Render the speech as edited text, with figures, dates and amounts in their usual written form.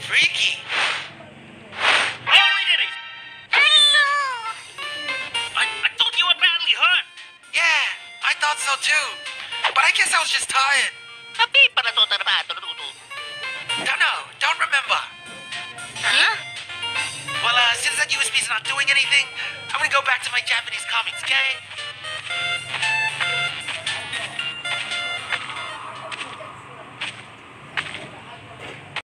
Freaky. Oh, we did it! I thought you were badly hurt. Yeah, I thought so too. But I guess I was just tired. Don't know, don't remember. Huh? Well, since that USB's not doing anything, I'm gonna go back to my Japanese comics, okay?